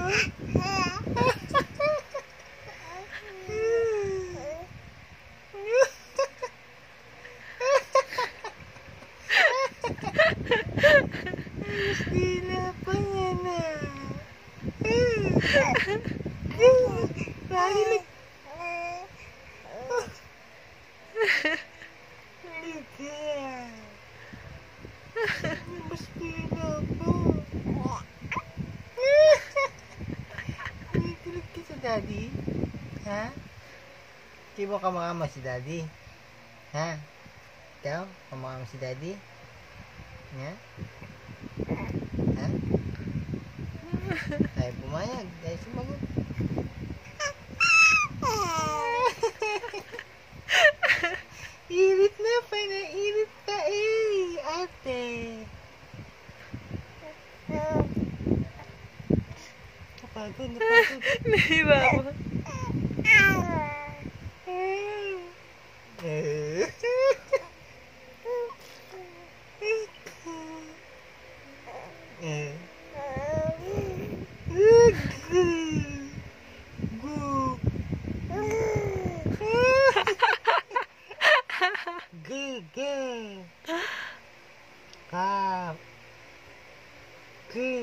Stila pa yan na. Mahilig. Mas stila pa. Kilig ka sa daddy? Ha? Di mo kamama si daddy? Ha? Ikaw? Kamama si daddy? Ha? Ha? Ay, pumayag. Dahil sumagot. Irit na pa na. Irit ka ate. Napagod. Nahira ako.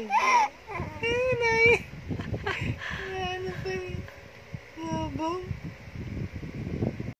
Ano pa rin? Yabang.